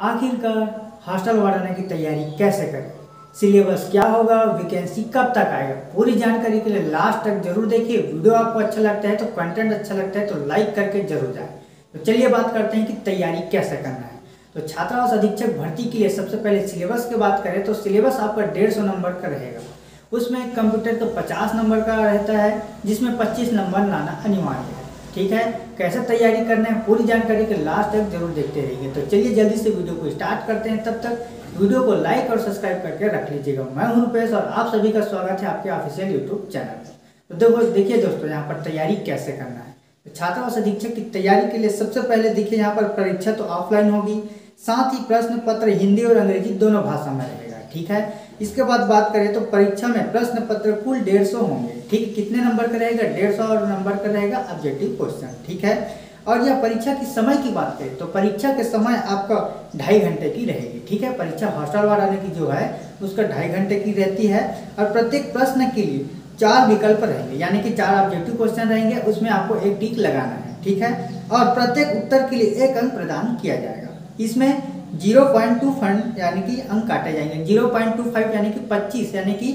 आखिरकार hostel warden की तैयारी कैसे करें, सिलेबस क्या होगा, वैकेंसी कब तक आएगा, पूरी जानकारी के लिए लास्ट तक जरूर देखिए। वीडियो आपको अच्छा लगता है तो कंटेंट अच्छा लगता है तो लाइक करके जरूर जाए। तो चलिए बात करते हैं कि तैयारी कैसे करना है। तो छात्रावास अधीक्षक भर्ती के लिए सबसे पहले सिलेबस की बात करें तो सिलेबस आपका 150 नंबर का रहेगा। उसमें कंप्यूटर का 50 नंबर का रहता है, जिसमें 25 नंबर लाना अनिवार्य है। ठीक है, कैसे तैयारी करना है पूरी जानकारी के लास्ट तक जरूर देखते रहिए। तो चलिए जल्दी से वीडियो को स्टार्ट करते हैं। तब तक वीडियो को लाइक और सब्सक्राइब करके रख लीजिएगा। मैं हूं रुपेश और आप सभी का स्वागत है आपके ऑफिशियल यूट्यूब चैनल पर। तो देखिए दोस्तों, यहाँ पर तैयारी कैसे करना है। तो छात्रावास अधीक्षक की तैयारी के लिए सबसे पहले देखिए, यहाँ पर परीक्षा तो ऑफलाइन होगी, साथ ही प्रश्न पत्र हिंदी और अंग्रेजी दोनों भाषा में रहेगा। ठीक है, इसके बाद बात करें तो परीक्षा में प्रश्न पत्र कुल 150 होंगे। ठीक, कितने नंबर का रहेगा? 150 नंबर का रहेगा ऑब्जेक्टिव क्वेश्चन। ठीक है, और यह परीक्षा की समय की बात करें तो परीक्षा के समय आपका 2.5 घंटे की रहेगी। ठीक है, परीक्षा हॉस्टल वाले की जो है उसका 2.5 घंटे की रहती है और प्रत्येक प्रश्न के लिए 4 विकल्प रहेंगे, यानी कि 4 ऑब्जेक्टिव क्वेश्चन रहेंगे, उसमें आपको एक टिक लगाना है। ठीक है, और प्रत्येक उत्तर के लिए 1 अंक प्रदान किया जाएगा। इसमें 0.2 फंड यानी कि अंक काटे जाएंगे, 0.25 यानी कि 25 यानी कि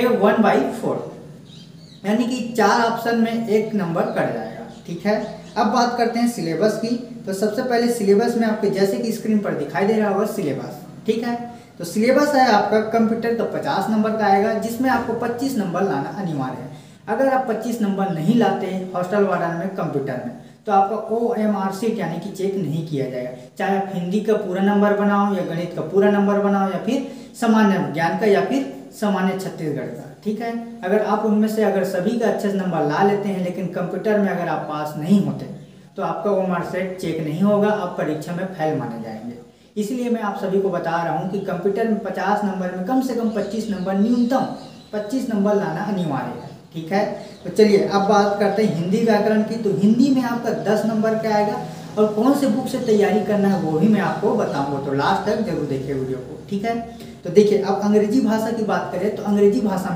1/4 यानी कि 4 ऑप्शन में 1 नंबर कट जाएगा। ठीक है, अब बात करते हैं सिलेबस की। तो सबसे पहले सिलेबस में आपके जैसे कि स्क्रीन पर दिखाई दे रहा होगा सिलेबस। ठीक है, तो सिलेबस है आपका कंप्यूटर का 50 नंबर का आएगा, जिसमें आपको 25 नंबर लाना अनिवार्य है। अगर आप 25 नंबर नहीं लाते हॉस्टल वार्डन में कंप्यूटर में तो आपका OMR सीट यानी कि चेक नहीं किया जाएगा। चाहे आप हिंदी का पूरा नंबर बनाओ या गणित का पूरा नंबर बनाओ या फिर सामान्य विज्ञान का या फिर सामान्य छत्तीसगढ़ का। ठीक है, अगर आप उनमें से अगर सभी का अच्छे से नंबर ला लेते हैं लेकिन कंप्यूटर में अगर आप पास नहीं होते तो आपका OMR सेट चेक नहीं होगा, आप परीक्षा में फेल माने जाएंगे। इसलिए मैं आप सभी को बता रहा हूँ कि कंप्यूटर में 50 नंबर में कम से कम 25 नंबर, न्यूनतम 25 नंबर लाना अनिवार्य है। ठीक है, तो चलिए अब बात करते हैं हिंदी व्याकरण की। तो हिंदी में आपका 10 नंबर का आएगा और कौन से बुक से तैयारी करना है वो भी मैं आपको बताऊंगा, तो लास्ट तक जरूर देखिए वीडियो को। ठीक है, तो देखिए अब अंग्रेजी भाषा की बात करें तो अंग्रेजी भाषा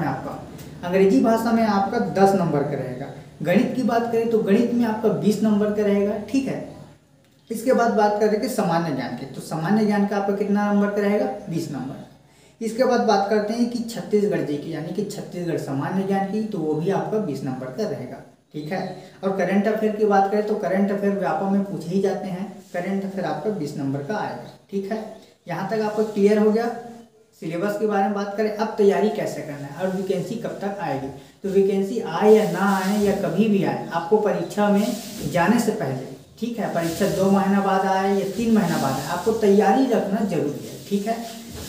में आपका 10 नंबर का रहेगा। गणित की बात करें तो गणित में आपका 20 नंबर का रहेगा। ठीक है, इसके बाद बात करें कि सामान्य ज्ञान की, तो सामान्य ज्ञान का आपका कितना नंबर का रहेगा? 20 नंबर। इसके बाद बात करते हैं कि छत्तीसगढ़ जी की यानी कि छत्तीसगढ़ सामान्य ज्ञान की, तो वो भी आपका 20 नंबर का रहेगा। ठीक है, और करंट अफेयर की बात करें तो करंट अफेयर व्यापक में पूछे ही जाते हैं, करंट अफेयर आपका 20 नंबर का आएगा। ठीक है, यहाँ तक आपको क्लियर हो गया। सिलेबस के बारे में बात करें, अब तैयारी कैसे करना है और वैकेंसी कब तक आएगी। तो वैकेंसी आए या ना आए या कभी भी आए, आपको परीक्षा में जाने से पहले, ठीक है, परीक्षा 2 महीना बाद आए या 3 महीना बाद आए, आपको तैयारी रखना जरूरी है। ठीक है,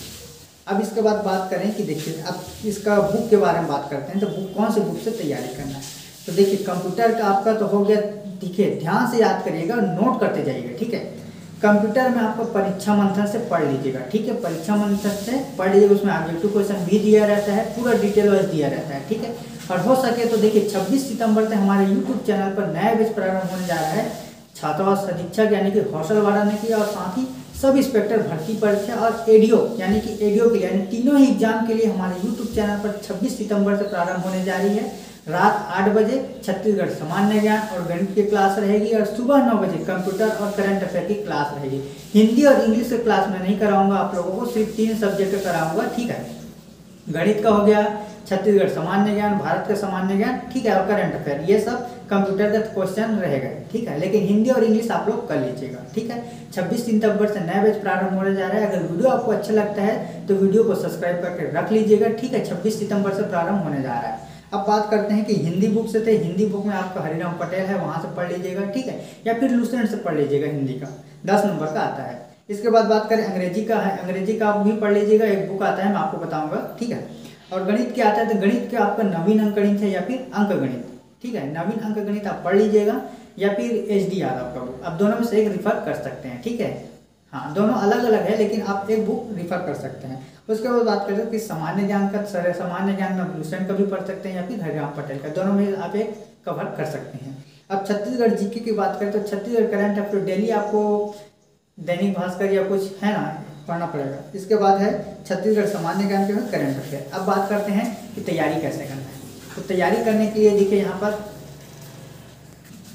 अब इसके बाद बात करें कि देखिए अब इसका बुक के बारे में बात करते हैं। तो बुक कौन से बुक से तैयारी करना है। तो देखिए कंप्यूटर का आपका तो हो गया। देखिए ध्यान से याद करिएगा, नोट करते जाइएगा। ठीक है, कंप्यूटर में आपको परीक्षा मंथन से पढ़ लीजिएगा। ठीक है, परीक्षा मंथन से पढ़ लीजिएगा, उसमें ऑब्जेक्टिव क्वेश्चन भी दिया रहता है, पूरा डिटेल वाइज दिया रहता है। ठीक है, और हो सके तो देखिए 26 सितंबर से हमारे यूट्यूब चैनल पर नया बैच प्रारंभ होने जा रहा है, छात्रावास अधीक्षक यानी कि हॉस्टल वार्डन की, और साथ ही सब इंस्पेक्टर भर्ती परीक्षा और एडीओ यानी कि एडीओ के लिए, यानी तीनों ही एग्जाम के लिए हमारे यूट्यूब चैनल पर 26 सितंबर से प्रारंभ होने जा रही है। रात 8 बजे छत्तीसगढ़ सामान्य ज्ञान और गणित की क्लास रहेगी और सुबह 9 बजे कंप्यूटर और करंट अफेयर की क्लास रहेगी। हिंदी और इंग्लिश की क्लास में नहीं कराऊंगा आप लोगों को, सिर्फ 3 सब्जेक्ट कराऊंगा। ठीक है, गणित का हो गया, छत्तीसगढ़ सामान्य ज्ञान, भारत का सामान्य ज्ञान, ठीक है, और करंट अफेयर, ये सब कंप्यूटर का क्वेश्चन रहेगा। ठीक है, लेकिन हिंदी और इंग्लिश आप लोग कर लीजिएगा। ठीक है, 26 सितंबर से नया बैच प्रारंभ होने जा रहा है। अगर वीडियो आपको अच्छा लगता है तो वीडियो को सब्सक्राइब करके रख लीजिएगा। ठीक है, 26 सितंबर से प्रारंभ होने जा रहा है। अब बात करते हैं कि हिंदी बुक से, थे हिंदी बुक में आपका हरिराम पटेल है, वहां से पढ़ लीजिएगा। ठीक है, या फिर लुसेंट से पढ़ लीजिएगा, हिंदी का 10 नंबर का आता है। इसके बाद बात करें अंग्रेजी का है, अंग्रेजी का आप भी पढ़ लीजिएगा, एक बुक आता है मैं आपको बताऊंगा। ठीक है, और गणित क्या आता है तो गणित के आपका नवीन अंक गणित है या फिर अंक गणित। ठीक है, नवीन अंक गणित आप पढ़ लीजिएगा या फिर HD यादव का बुक, आप दोनों में से एक रिफर कर सकते हैं। ठीक है, हाँ दोनों अलग अलग है लेकिन आप एक बुक रिफर कर सकते हैं। उसके बाद बात करें कि सामान्य ज्ञान का, सामान्य ज्ञान में लुसेंट का भी पढ़ सकते हैं या फिर हरिराम पटेल का, दोनों में आप एक कवर कर सकते हैं। अब छत्तीसगढ़ जीके की बात करें तो छत्तीसगढ़ करंट अफेयर डेली आपको दैनिक भास्कर या कुछ है ना पढ़ना पड़ेगा। इसके बाद है छत्तीसगढ़ सामान्य ज्ञान के बाद करंट अफेयर। अब बात करते हैं कि तैयारी कैसे करना है। तो तैयारी करने के लिए देखिए यहाँ पर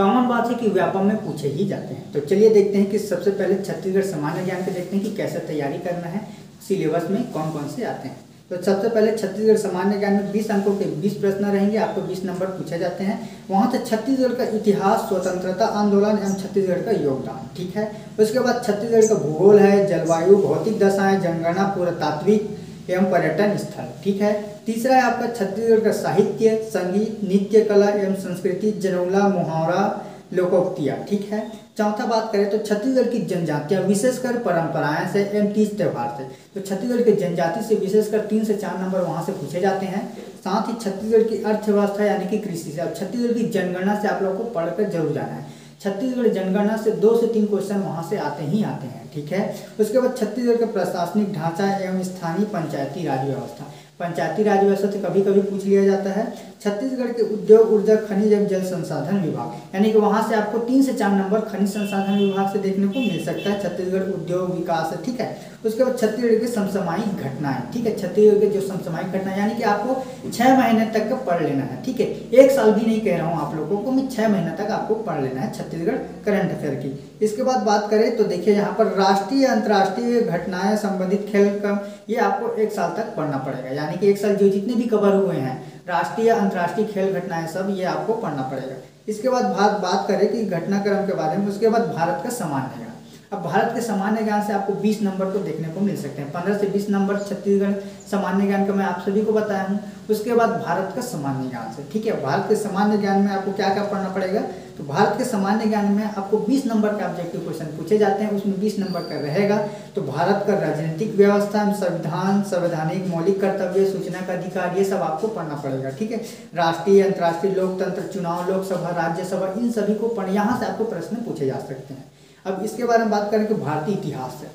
कॉमन बात है कि व्यापम में पूछे ही जाते हैं। तो चलिए देखते हैं कि सबसे पहले छत्तीसगढ़ सामान्य ज्ञान के देखते हैं कि कैसे तैयारी करना है, सिलेबस में कौन कौन से आते हैं। तो सबसे पहले छत्तीसगढ़ सामान्य ज्ञान में 20 अंकों के 20 प्रश्न रहेंगे, आपको 20 नंबर पूछे जाते हैं। वहाँ से छत्तीसगढ़ का इतिहास, स्वतंत्रता आंदोलन एवं छत्तीसगढ़ का योगदान, ठीक है। उसके बाद छत्तीसगढ़ का भूगोल है, जलवायु, भौतिक दशाएं, जनगणना, पुरातात्विक एवं पर्यटन स्थल, ठीक है। तीसरा है आपका छत्तीसगढ़ का साहित्य, संगीत, नृत्य कला एवं संस्कृति, जनौला, मुहावरा, लोकोक्तियाँ, ठीक है। चौथा बात करें तो छत्तीसगढ़ की जनजातियाँ विशेषकर परंपराएं से एवं तीज त्यौहार से, तो छत्तीसगढ़ की जनजाति से विशेषकर 3 से 4 नंबर वहाँ से पूछे जाते हैं। साथ ही छत्तीसगढ़ की अर्थव्यवस्था यानी कि कृषि से, अब छत्तीसगढ़ की जनगणना से आप लोगों को पढ़कर जरूर जाना है। छत्तीसगढ़ जनगणना से 2 से 3 क्वेश्चन वहाँ से आते हैं, ठीक है। उसके बाद छत्तीसगढ़ का प्रशासनिक ढांचा एवं स्थानीय पंचायती राज व्यवस्था, पंचायती राज व्यवस्था से कभी कभी पूछ लिया जाता है। छत्तीसगढ़ के उद्योग, ऊर्जा, खनिज एवं जल संसाधन विभाग, यानी कि वहाँ से आपको 3 से 4 नंबर खनिज संसाधन विभाग से देखने को मिल सकता है। छत्तीसगढ़ उद्योग विकास है, ठीक है। उसके बाद छत्तीसगढ़ की समसामयिक घटनाएं, ठीक है। छत्तीसगढ़ के जो समसामयिक घटनाएं यानी कि आपको 6 महीने तक का पढ़ लेना है, ठीक है। 1 साल भी नहीं कह रहा हूँ आप लोगों को, मैं 6 महीने तक आपको पढ़ लेना है छत्तीसगढ़ करंट अफेयर की। इसके बाद बात करें तो देखिए यहाँ पर राष्ट्रीय अंतर्राष्ट्रीय घटनाएं संबंधित खेल का, ये आपको 1 साल तक पढ़ना पड़ेगा, यानी कि 1 साल जो जितने भी कवर हुए हैं राष्ट्रीय अंतर्राष्ट्रीय खेल घटनाएं सब ये आपको पढ़ना पड़ेगा। इसके बाद बात करें कि घटनाक्रम के बारे में। उसके बाद भारत का सामान्य ज्ञान, अब भारत के सामान्य ज्ञान से आपको 20 नंबर तो देखने को मिल सकते हैं। 15 से 20 नंबर छत्तीसगढ़ सामान्य ज्ञान का मैं आप सभी को बताया हूँ। उसके बाद भारत का सामान्य ज्ञान से, ठीक है। भारत के सामान्य ज्ञान में आपको क्या क्या पढ़ना पड़ेगा, तो भारत के सामान्य ज्ञान में आपको 20 नंबर के ऑब्जेक्टिव क्वेश्चन पूछे जाते हैं, उसमें 20 नंबर का रहेगा। तो भारत का राजनीतिक व्यवस्था, संविधान, संवैधानिक मौलिक कर्तव्य, सूचना का अधिकार, ये सब आपको पढ़ना पड़ेगा, ठीक है। राष्ट्रीय अंतर्राष्ट्रीय लोकतंत्र, चुनाव, लोकसभा, राज्यसभा, इन सभी को पढ़, यहाँ से आपको प्रश्न पूछे जा सकते हैं। अब इसके बारे में बात करें कि भारतीय इतिहास है।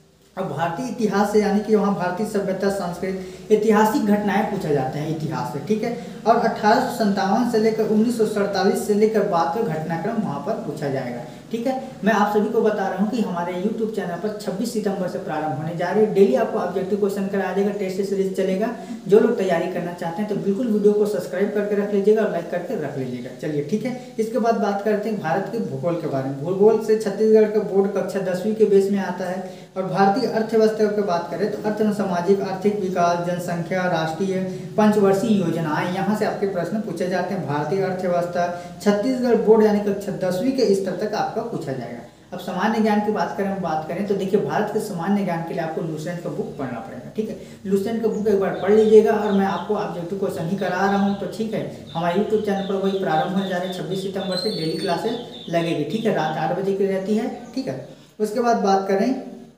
अब भारतीय इतिहास से यानी कि वहाँ भारतीय सभ्यता, संस्कृति, ऐतिहासिक घटनाएं पूछे जाते हैं इतिहास से, ठीक है। और 1857 से लेकर 1947 से लेकर बाद का घटनाक्रम वहाँ पर पूछा जाएगा, ठीक है। मैं आप सभी को बता रहा हूँ कि हमारे YouTube चैनल पर 26 सितंबर से प्रारंभ होने जा रही है। डेली आपको ऑब्जेक्टिव क्वेश्चन कराया जाएगा, टेस्ट सीरीज चलेगा। जो लोग तैयारी करना चाहते हैं तो बिल्कुल वीडियो को सब्सक्राइब करके रख लीजिएगा और लाइक करके रख लीजिएगा। चलिए ठीक है। इसके बाद बात करते हैं भारत के भूगोल के बारे में। भूगोल से छत्तीसगढ़ का बोर्ड कक्षा 10वीं के बेस में आता है। और भारतीय अर्थव्यवस्था की बात करें तो अर्थ, सामाजिक, आर्थिक विकास, जनसंख्या, राष्ट्रीय पंचवर्षीय योजनाएं, यहाँ से आपके प्रश्न पूछे जाते हैं। भारतीय अर्थव्यवस्था छत्तीसगढ़ बोर्ड यानी कक्षा 10वीं के स्तर तक आपका पूछा जाएगा। अब सामान्य ज्ञान की बात करें तो देखिए भारत के सामान्य ज्ञान के लिए आपको लुसेंट का बुक पढ़ना पड़ेगा, ठीक है। लुसेंट का बुक एक बार पढ़ लीजिएगा और मैं आपको ऑब्जेक्टिव क्वेश्चन ही करा रहा हूँ, तो ठीक है। हमारे यूट्यूब चैनल पर वही प्रारंभ होने जा रहे हैं 26 सितंबर से डेली क्लासेस लगेगी, ठीक है। रात 8 बजे की रहती है, ठीक है। उसके बाद बात करें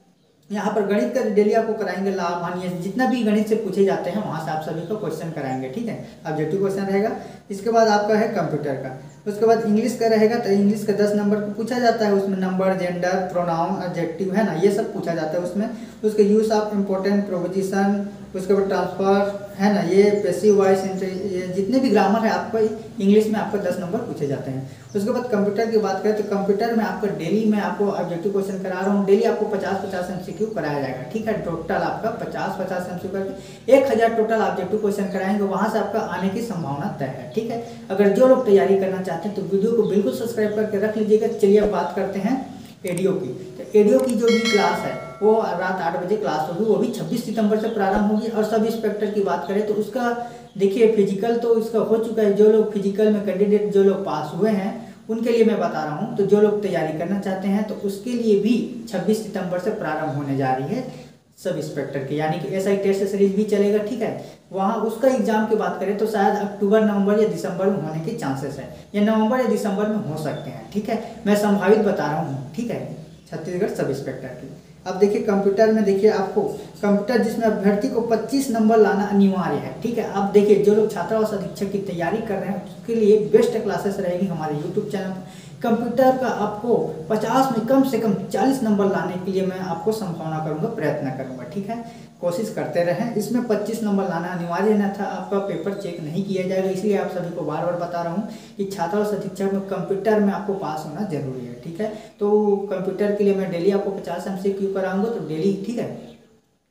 यहाँ पर गणित का डेली आपको कराएंगे, लाभ हानि, जितना भी गणित से पूछे जाते हैं वहाँ से आप सभी को क्वेश्चन कराएंगे, ठीक है। ऑब्जेक्टिव क्वेश्चन रहेगा। इसके बाद आपका है कंप्यूटर का। उसके बाद इंग्लिश का रहेगा, तो इंग्लिश का 10 नंबर को पूछा जाता है। उसमें नंबर, जेंडर, प्रोनाउन, एडजेक्टिव है ना, ये सब पूछा जाता है उसमें। उसके यूज ऑफ इम्पोर्टेंट प्रोपोजिशन, उसके बाद ट्रांसफर है ना, ये पैसिव वॉइस, ये जितने भी ग्रामर है आपको इंग्लिश में आपको 10 नंबर पूछे जाते हैं। उसके बाद कंप्यूटर की बात करें तो कंप्यूटर में आपको डेली मैं आपको ऑब्जेक्टिव क्वेश्चन करा रहा हूँ। डेली आपको 50-50 MCQ कराया जाएगा, ठीक है। टोटल आपका 50-50 MCQ करके 1000 टोटल ऑब्जेक्टिव क्वेश्चन कराएंगे, वहाँ से आपका आने की संभावना तय है, ठीक है। अगर जो लोग तैयारी करना चाहते हैं तो वीडियो को बिल्कुल सब्सक्राइब करके रख लीजिएगा। चलिए अब बात करते हैं एडीओ की। तो एडीओ की जो भी क्लास है वो रात 8 बजे क्लास होगी, वो भी 26 सितंबर से प्रारंभ होगी। और सब इंस्पेक्टर की बात करें तो उसका देखिए फिजिकल तो इसका हो चुका है। जो लोग फिजिकल में कैंडिडेट जो लोग पास हुए हैं उनके लिए मैं बता रहा हूँ। तो जो लोग तैयारी करना चाहते हैं तो उसके लिए भी 26 सितंबर से प्रारंभ होने जा रही है सब इंस्पेक्टर की, यानी कि एसआई टेस्ट सीरीज भी चलेगा, ठीक है। वहाँ उसका एग्जाम की बात करें तो शायद अक्टूबर, नवंबर या दिसंबर में होने के चांसेस है, या नवंबर या दिसंबर में हो सकते हैं, ठीक है। मैं संभावित बता रहा हूँ, ठीक है, छत्तीसगढ़ सब इंस्पेक्टर की। अब देखिए कंप्यूटर में देखिए आपको कंप्यूटर जिसमें अभ्यर्थी को 25 नंबर लाना अनिवार्य है, ठीक है। अब देखिए जो लोग छात्रावास अधीक्षक की तैयारी कर रहे हैं उसके लिए बेस्ट क्लासेस रहेगी हमारे यूट्यूब चैनल पर। कंप्यूटर का आपको 50 में कम से कम 40 नंबर लाने के लिए मैं आपको संभावना करूंगा, प्रयत्न करूंगा, ठीक है। कोशिश करते रहें। इसमें 25 नंबर लाना अनिवार्य न था, आपका पेपर चेक नहीं किया जाएगा, इसलिए आप सभी को बार बार बता रहा हूँ कि छात्रावास अधीक्षक में कंप्यूटर में आपको पास होना जरूरी है, ठीक है। तो कंप्यूटर के लिए मैं डेली आपको 50 MCQ कराऊंगा, तो डेली, ठीक है।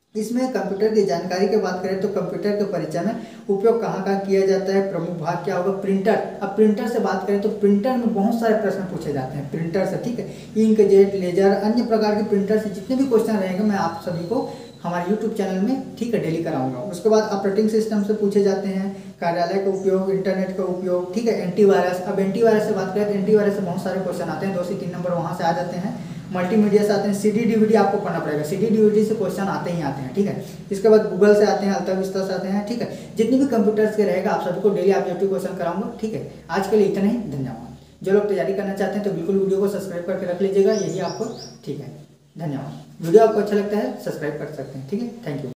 इसमें कंप्यूटर की जानकारी की बात करें तो कंप्यूटर के परिचय में उपयोग कहाँ कहाँ किया जाता है, प्रमुख भाग क्या होगा, प्रिंटर। अब प्रिंटर से बात करें तो प्रिंटर में बहुत सारे प्रश्न पूछे जाते हैं प्रिंटर से, ठीक है। इंकजेट, लेजर, अन्य प्रकार के प्रिंटर से जितने भी क्वेश्चन रहेंगे मैं आप सभी को हमारे यूट्यूब चैनल में, ठीक है, डेली कराऊंगा। उसके बाद ऑपरेटिंग सिस्टम से पूछे जाते हैं, कार्यालय का उपयोग, इंटरनेट का उपयोग, ठीक है, एंटीवायरस। अब एंटीवायरस से बात करें तो एंटीवायरस से बहुत सारे क्वेश्चन आते हैं, 2 से 3 नंबर वहाँ से आ जाते हैं। मल्टीमीडिया से आते हैं, सीडी डीवीडी आपको पढ़ना पड़ेगा, सीडी डीवीडी से क्वेश्चन आते ही आते हैं, ठीक है। इसके बाद गूगल से आते हैं, अल्ताविस्ता से आते हैं, ठीक है। जितने भी कंप्यूटर्स के रहेगा आप सभी को डेली ऑब्जेक्टिव क्वेश्चन कराऊंगा, ठीक है। आज के लिए इतना ही, धन्यवाद। जो लोग तैयारी करना चाहते हैं तो बिल्कुल वीडियो को सब्सक्राइब करके रख लीजिएगा, यही आपको, ठीक है। धन्यवाद। वीडियो आपको अच्छा लगता है सब्सक्राइब कर सकते हैं, ठीक है। Thank you.